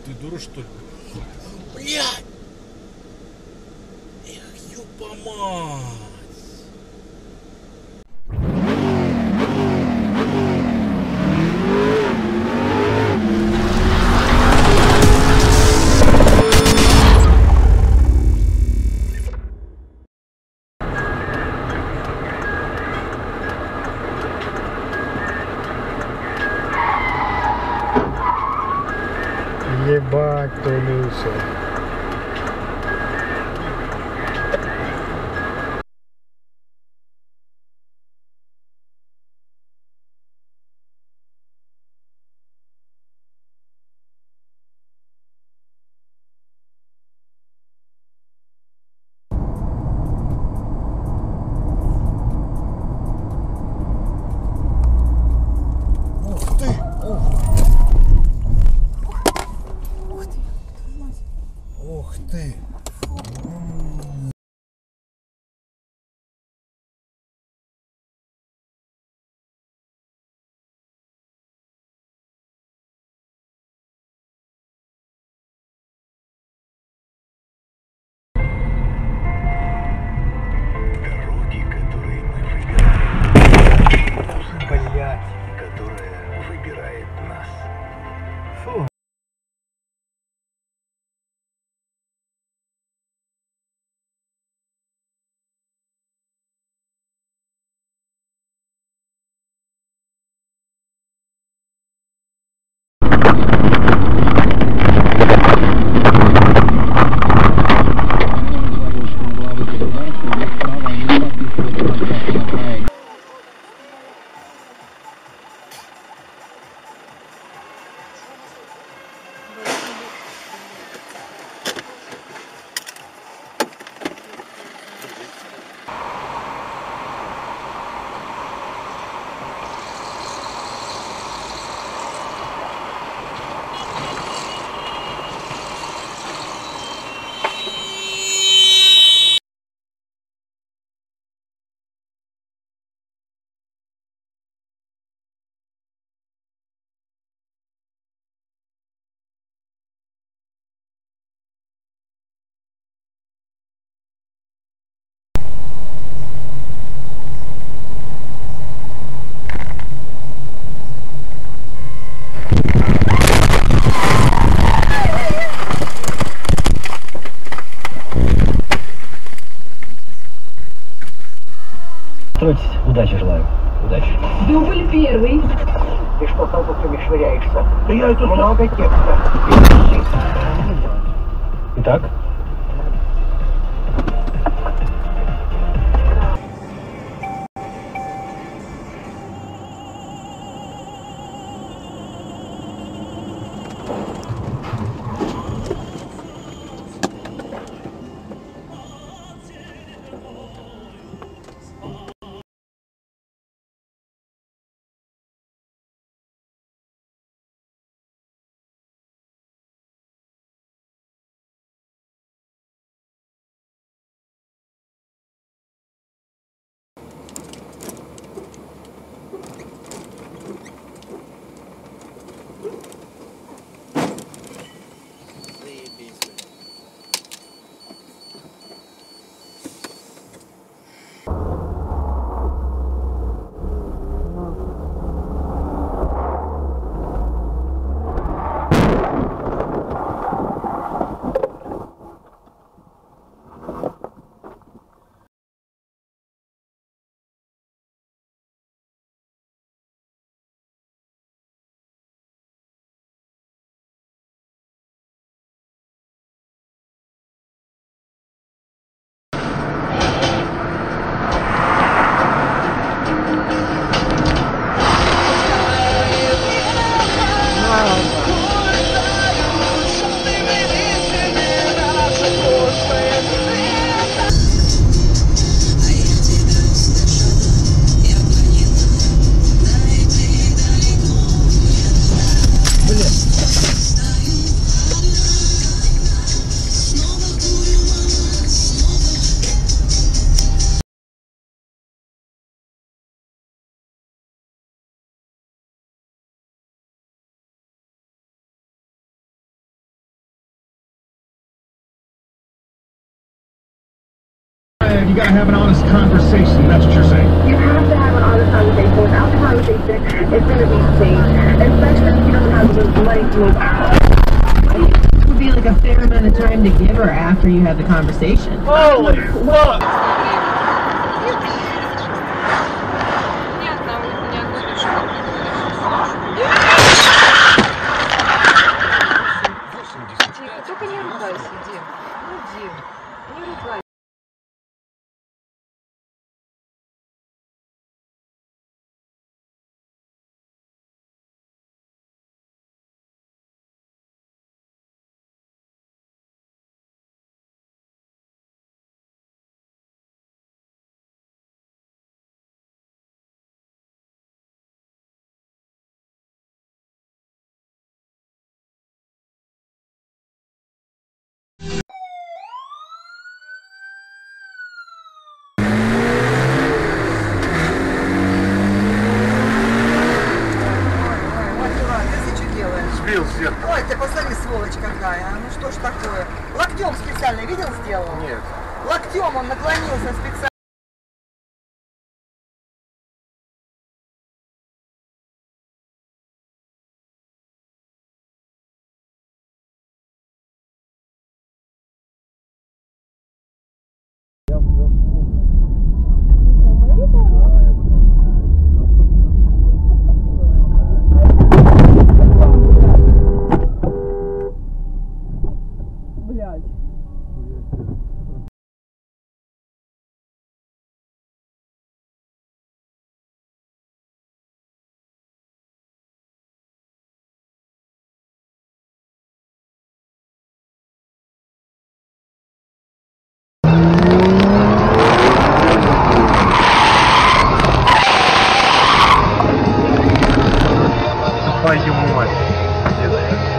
Ты дура, что ли? Блядь! Эх, ёпа-мать! Ебать, Толюша. Ух ты! Ух ты! Дороги, которые мы выбираем, Блять. которая выбирает нас. Фу. Стройтесь. Удачи желаю. Удачи. Дубль первый. Ты что толками швыряешься? Да я это Много текста. Итак, you gotta have an honest conversation. That's what you're saying. You have to have an honest conversation. Without the conversation, it's going to be staged. Especially if he doesn't have the money to move out. It would be like a fair amount of time to give her after you had the conversation. Holy fuck! Тихо, только не ругайся, Дим. Ну, Дим, не ругайся. Сбил с зеркала. Ой, ты посмотри, сволочь какая. А ну что ж такое? Локтем специально, видел, сделал? Нет. Локтем он наклонился специально. Твою мать.